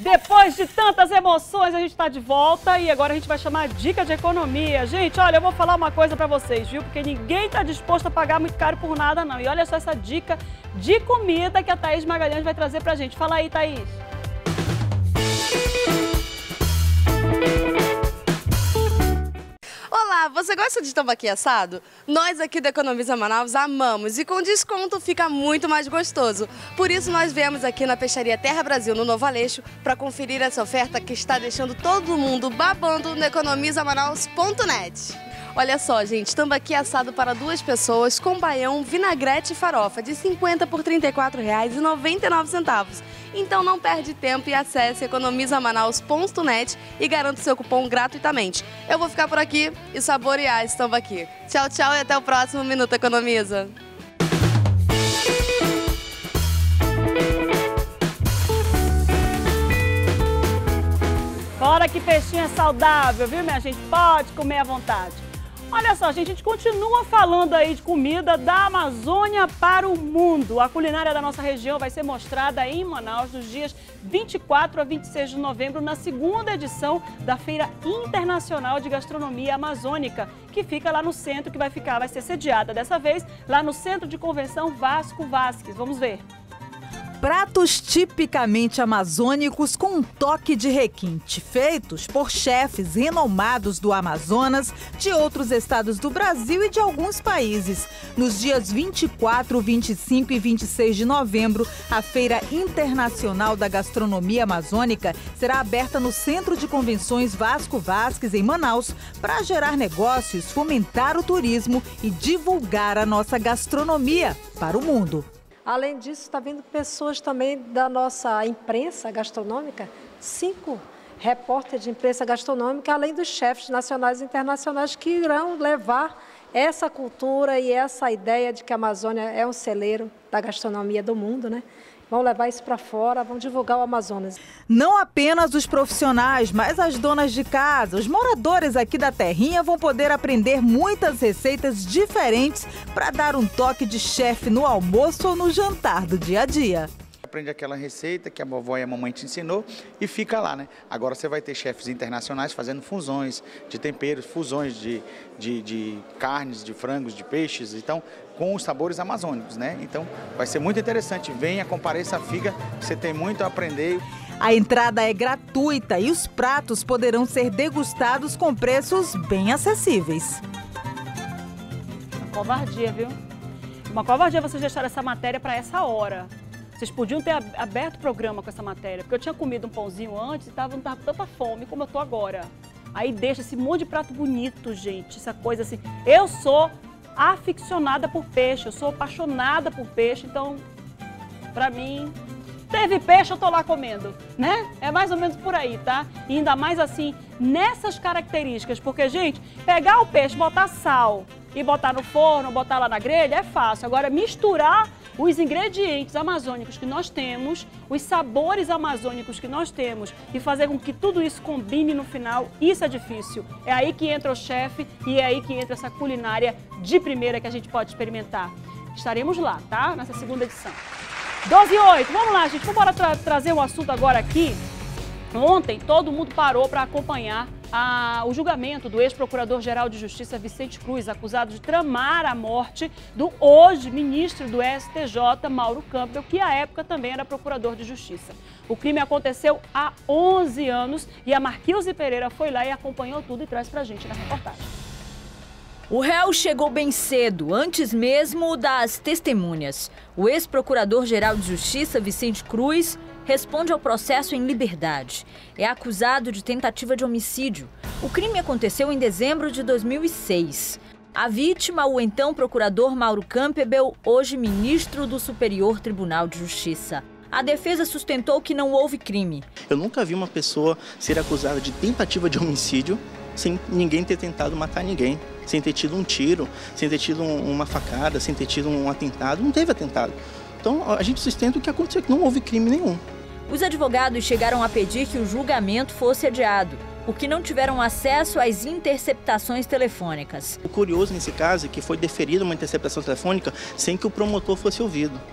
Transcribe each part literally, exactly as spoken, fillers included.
Depois de tantas emoções, a gente está de volta e agora a gente vai chamar a dica de economia. Gente, olha, eu vou falar uma coisa para vocês, viu? Porque ninguém está disposto a pagar muito caro por nada, não. E olha só essa dica de comida que a Thaís Magalhães vai trazer pra gente. Fala aí, Thaís. Olá, você gosta de tambaqui assado? Nós aqui da Economiza Manaus amamos e com desconto fica muito mais gostoso. Por isso nós viemos aqui na Peixaria Terra Brasil, no Novo Aleixo, para conferir essa oferta que está deixando todo mundo babando no economiza manaus ponto net. Olha só, gente, tambaqui assado para duas pessoas com baião, vinagrete e farofa de cinquenta por trinta e quatro reais e noventa e nove centavos. Então não perde tempo e acesse economiza manaus ponto net e garanta seu cupom gratuitamente. Eu vou ficar por aqui e saborear esse tambaqui. Tchau, tchau e até o próximo Minuto Economiza. Fora que peixinho é saudável, viu, minha gente? Pode comer à vontade. Olha só, gente, a gente continua falando aí de comida da Amazônia para o mundo. A culinária da nossa região vai ser mostrada em Manaus nos dias vinte e quatro a vinte e seis de novembro, na segunda edição da Feira Internacional de Gastronomia Amazônica, que fica lá no centro, que vai ficar, vai ser sediada dessa vez lá no Centro de Convenção Vasco Vasques. Vamos ver. Pratos tipicamente amazônicos com um toque de requinte, feitos por chefes renomados do Amazonas, de outros estados do Brasil e de alguns países. Nos dias vinte e quatro, vinte e cinco e vinte e seis de novembro, a Feira Internacional da Gastronomia Amazônica será aberta no Centro de Convenções Vasco Vasques, em Manaus, para gerar negócios, fomentar o turismo e divulgar a nossa gastronomia para o mundo. Além disso, está vindo pessoas também da nossa imprensa gastronômica, cinco repórteres de imprensa gastronômica, além dos chefes nacionais e internacionais que irão levar essa cultura e essa ideia de que a Amazônia é um celeiro da gastronomia do mundo, né? Vão levar isso para fora, vão divulgar o Amazonas. Não apenas os profissionais, mas as donas de casa, os moradores aqui da terrinha vão poder aprender muitas receitas diferentes para dar um toque de chefe no almoço ou no jantar do dia a dia. Aprende aquela receita que a vovó e a mamãe te ensinou e fica lá, né? Agora você vai ter chefes internacionais fazendo fusões de temperos, fusões de, de, de carnes, de frangos, de peixes, então com os sabores amazônicos, né? Então vai ser muito interessante. Venha, compareça, fica, você tem muito a aprender. A entrada é gratuita e os pratos poderão ser degustados com preços bem acessíveis. Uma covardia, viu? Uma covardia vocês deixaram essa matéria para essa hora. Vocês podiam ter aberto o programa com essa matéria, porque eu tinha comido um pãozinho antes e tava, não estava tanta fome como eu tô agora. Aí deixa esse monte de prato bonito, gente, essa coisa assim. Eu sou aficionada por peixe, eu sou apaixonada por peixe, então, pra mim, teve peixe, eu tô lá comendo, né? É mais ou menos por aí, tá? E ainda mais assim, nessas características, porque, gente, pegar o peixe, botar sal e botar no forno, botar lá na grelha é fácil. Agora, misturar os ingredientes amazônicos que nós temos, os sabores amazônicos que nós temos e fazer com que tudo isso combine no final, isso é difícil. É aí que entra o chefe e é aí que entra essa culinária de primeira que a gente pode experimentar. Estaremos lá, tá? Nessa segunda edição. doze e oito, vamos lá, gente. Vamos tra trazer um assunto agora aqui. Ontem, todo mundo parou para acompanhar A, o julgamento do ex-procurador-geral de Justiça Vicente Cruz, acusado de tramar a morte do hoje ministro do S T J, Mauro Campbell, que à época também era procurador de Justiça. O crime aconteceu há onze anos e a Marquilze Pereira foi lá e acompanhou tudo e traz pra gente na reportagem. O réu chegou bem cedo, antes mesmo das testemunhas. O ex-procurador-geral de Justiça, Vicente Cruz, responde ao processo em liberdade. É acusado de tentativa de homicídio. O crime aconteceu em dezembro de dois mil e seis. A vítima, o então procurador Mauro Campbell, hoje ministro do Superior Tribunal de Justiça. A defesa sustentou que não houve crime. Eu nunca vi uma pessoa ser acusada de tentativa de homicídio sem ninguém ter tentado matar ninguém, sem ter tido um tiro, sem ter tido uma facada, sem ter tido um atentado. Não teve atentado. Então a gente sustenta o que aconteceu, que não houve crime nenhum. Os advogados chegaram a pedir que o julgamento fosse adiado, porque não tiveram acesso às interceptações telefônicas. O curioso nesse caso é que foi deferida uma interceptação telefônica sem que o promotor fosse ouvido.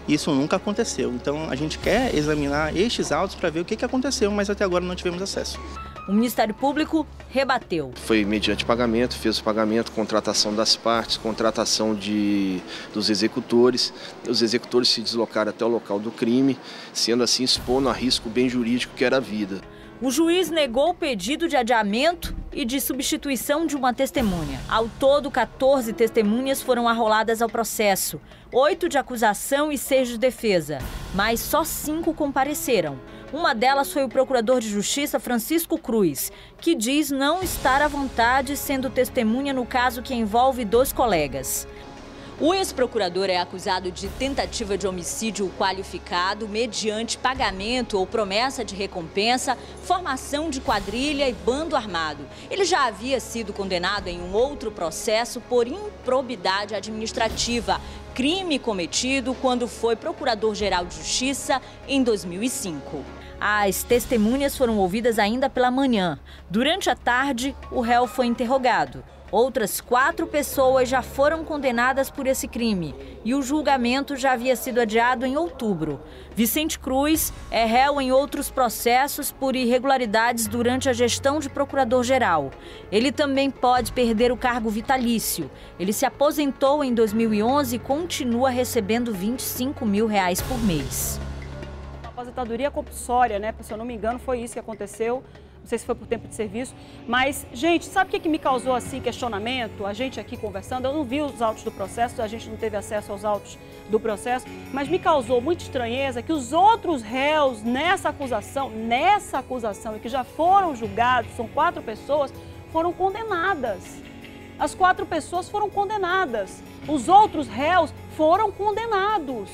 Isso nunca aconteceu. Então a gente quer examinar estes autos para ver o que, que aconteceu, mas até agora não tivemos acesso. O Ministério Público rebateu. Foi mediante pagamento, fez o pagamento, contratação das partes, contratação de, dos executores. Os executores se deslocaram até o local do crime, sendo assim expondo a risco o bem jurídico que era a vida. O juiz negou o pedido de adiamento e de substituição de uma testemunha. Ao todo, quatorze testemunhas foram arroladas ao processo, oito de acusação e seis de defesa, mas só cinco compareceram. Uma delas foi o procurador de Justiça Francisco Cruz, que diz não estar à vontade sendo testemunha no caso que envolve dois colegas. O ex-procurador é acusado de tentativa de homicídio qualificado mediante pagamento ou promessa de recompensa, formação de quadrilha e bando armado. Ele já havia sido condenado em um outro processo por improbidade administrativa, crime cometido quando foi procurador-geral de Justiça em dois mil e cinco. As testemunhas foram ouvidas ainda pela manhã. Durante a tarde, o réu foi interrogado. Outras quatro pessoas já foram condenadas por esse crime e o julgamento já havia sido adiado em outubro. Vicente Cruz é réu em outros processos por irregularidades durante a gestão de procurador-geral. Ele também pode perder o cargo vitalício. Ele se aposentou em dois mil e onze e continua recebendo vinte e cinco mil reais por mês. Uma aposentadoria compulsória, né? Se eu não me engano, foi isso que aconteceu. Não sei se foi por tempo de serviço, mas, gente, sabe o que, que me causou, assim, questionamento? A gente aqui conversando, eu não vi os autos do processo, a gente não teve acesso aos autos do processo, mas me causou muita estranheza que os outros réus nessa acusação, nessa acusação, e que já foram julgados, são quatro pessoas, foram condenadas. As quatro pessoas foram condenadas. Os outros réus foram condenados.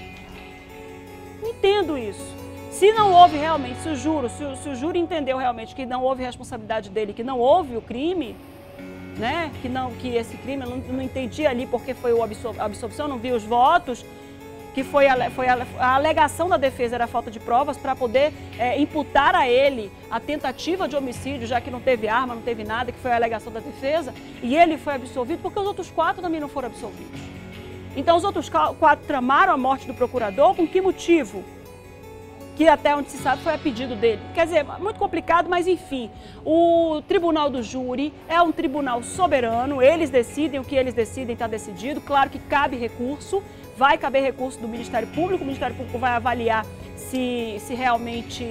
Não entendo isso. Se não houve realmente, se o júri, se o, se o júri entendeu realmente que não houve responsabilidade dele, que não houve o crime, né? Que, não, que esse crime, eu não, não entendi ali porque foi a absor absorção, não vi os votos, que foi, a, foi a, a alegação da defesa era a falta de provas para poder é, imputar a ele a tentativa de homicídio, já que não teve arma, não teve nada, que foi a alegação da defesa, e ele foi absolvido porque os outros quatro também não foram absolvidos. Então os outros quatro tramaram a morte do procurador, com que motivo? Que até onde se sabe foi a pedido dele. Quer dizer, muito complicado, mas enfim, o tribunal do júri é um tribunal soberano, eles decidem, o que eles decidem está decidido, claro que cabe recurso, vai caber recurso do Ministério Público, o Ministério Público vai avaliar se, se realmente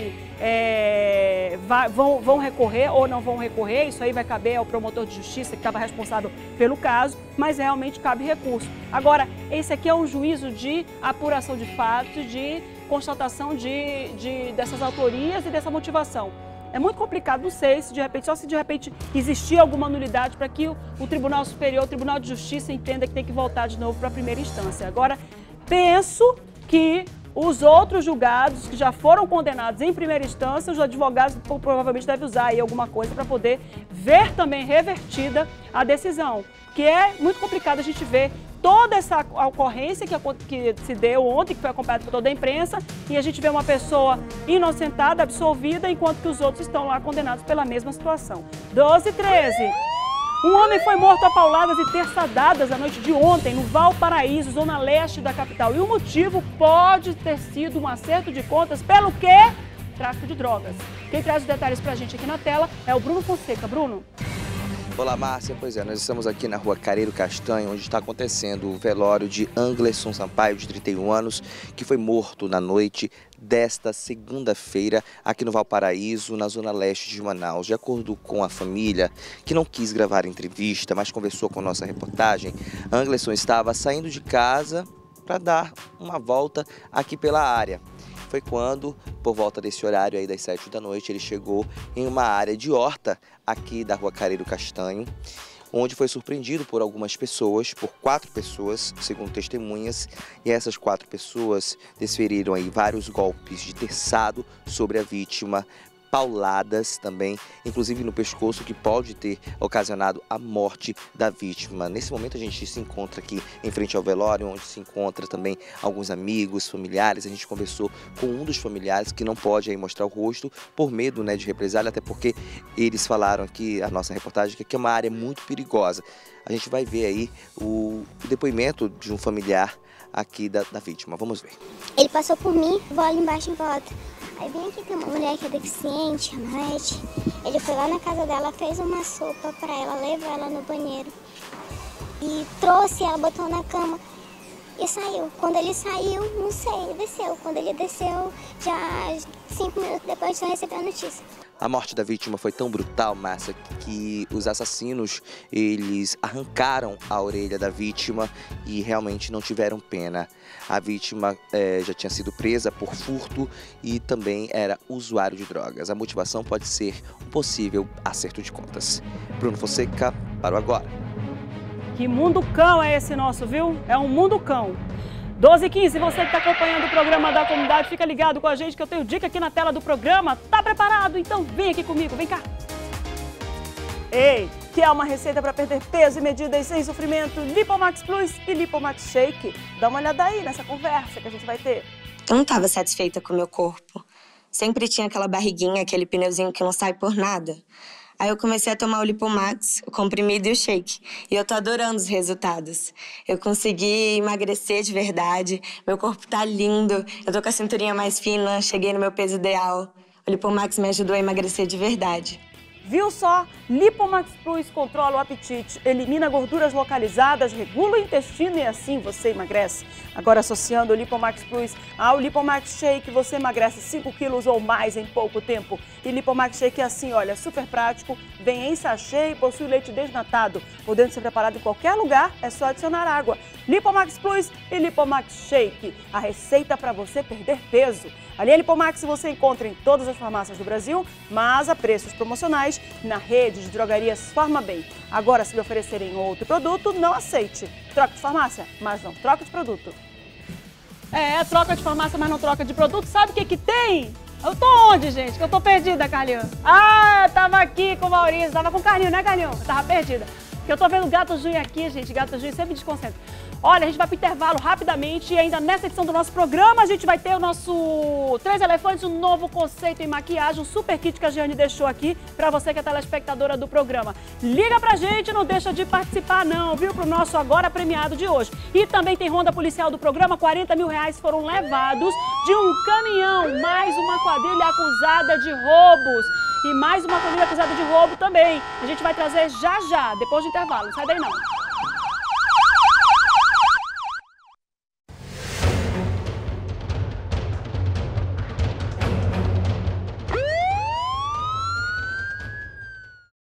é, vai, vão, vão recorrer ou não vão recorrer, isso aí vai caber ao promotor de justiça que estava responsável pelo caso, mas realmente cabe recurso. Agora, esse aqui é um juízo de apuração de fatos, de constatação de, de, dessas autorias e dessa motivação. É muito complicado, não sei se de repente, só se de repente existir alguma nulidade para que o, o Tribunal Superior, o Tribunal de Justiça entenda que tem que voltar de novo para a primeira instância. Agora, penso que os outros julgados que já foram condenados em primeira instância, os advogados provavelmente devem usar aí alguma coisa para poder ver também revertida a decisão, que é muito complicado a gente ver toda essa ocorrência que, que se deu ontem, que foi acompanhada por toda a imprensa, e a gente vê uma pessoa inocentada, absolvida, enquanto que os outros estão lá condenados pela mesma situação. doze e treze. Um homem foi morto a pauladas e terçadadas a noite de ontem no Valparaíso, zona leste da capital. E o motivo pode ter sido um acerto de contas pelo quê? Tráfico de drogas. Quem traz os detalhes pra gente aqui na tela é o Bruno Fonseca. Bruno. Olá, Márcia. Pois é, nós estamos aqui na rua Careiro Castanho, onde está acontecendo o velório de Anglerson Sampaio, de trinta e um anos, que foi morto na noite desta segunda-feira aqui no Valparaíso, na zona leste de Manaus. De acordo com a família, que não quis gravar a entrevista, mas conversou com a nossa reportagem, Anglerson estava saindo de casa para dar uma volta aqui pela área. Foi quando, por volta desse horário aí das sete da noite, ele chegou em uma área de horta aqui da rua Careiro Castanho, onde foi surpreendido por algumas pessoas, por quatro pessoas, segundo testemunhas, e essas quatro pessoas desferiram aí vários golpes de terçado sobre a vítima, pauladas também, inclusive no pescoço, que pode ter ocasionado a morte da vítima. Nesse momento a gente se encontra aqui em frente ao velório, onde se encontra também alguns amigos, familiares. A gente conversou com um dos familiares que não pode aí mostrar o rosto por medo, né, de represália, até porque eles falaram aqui, a nossa reportagem, que aqui é uma área muito perigosa. A gente vai ver aí o depoimento de um familiar aqui da, da vítima. Vamos ver. Ele passou por mim, vou ali embaixo em volta. Aí bem aqui tem uma mulher que é deficiente, a Maete. Ele foi lá na casa dela, fez uma sopa para ela, levou ela no banheiro. E trouxe ela, botou na cama e saiu. Quando ele saiu, não sei, ele desceu. Quando ele desceu, já cinco minutos depois eu recebi a notícia. A morte da vítima foi tão brutal, Márcia, que os assassinos, eles arrancaram a orelha da vítima e realmente não tiveram pena. A vítima é, já tinha sido presa por furto e também era usuário de drogas. A motivação pode ser um possível acerto de contas. Bruno Fonseca, para o Agora. Que mundo cão é esse nosso, viu? É um mundo cão. doze e quinze, você que está acompanhando o programa da comunidade, fica ligado com a gente que eu tenho dica aqui na tela do programa. Tá preparado? Então vem aqui comigo, vem cá. Ei, quer uma receita para perder peso e medidas sem sofrimento? Lipomax Plus e Lipomax Shake. Dá uma olhada aí nessa conversa que a gente vai ter. Eu não estava satisfeita com o meu corpo. Sempre tinha aquela barriguinha, aquele pneuzinho que não sai por nada. Aí eu comecei a tomar o Lipomax, o comprimido e o shake. E eu tô adorando os resultados. Eu consegui emagrecer de verdade, meu corpo tá lindo, eu tô com a cinturinha mais fina, cheguei no meu peso ideal. O Lipomax me ajudou a emagrecer de verdade. Viu só? Lipomax Plus controla o apetite, elimina gorduras localizadas, regula o intestino e assim você emagrece. Agora associando o Lipomax Plus ao Lipomax Shake, você emagrece cinco quilos ou mais em pouco tempo. E Lipomax Shake é assim, olha, super prático, vem em sachê e possui leite desnatado. Podendo ser preparado em qualquer lugar, é só adicionar água. Lipomax Plus e Lipomax Shake, a receita para você perder peso. A linha Lipomax você encontra em todas as farmácias do Brasil, mas a preços promocionais na rede de drogarias Farma Bem. Agora, se lhe oferecerem outro produto, não aceite. Troca de farmácia, mas não troca de produto. É, troca de farmácia, mas não troca de produto. Sabe o que que tem? Eu tô onde, gente? Que eu tô perdida, Carlinhos. Ah, eu tava aqui com o Maurício, tava com o Carlinhos, né, Carlinhos? Eu tava perdida. Porque eu tô vendo Gato Junho aqui, gente. Gato Junho sempre desconcentra. Olha, a gente vai para o intervalo rapidamente e ainda nessa edição do nosso programa a gente vai ter o nosso Três Elefantes, um novo conceito em maquiagem, um super kit que a Giane deixou aqui para você que é telespectadora do programa. Liga pra gente, não deixa de participar não, viu, pro nosso Agora Premiado de hoje. E também tem ronda policial do programa, quarenta mil reais foram levados de um caminhão, mais uma quadrilha acusada de roubos. E mais uma quadrilha acusada de roubo também. A gente vai trazer já já, depois do intervalo, não sai daí não.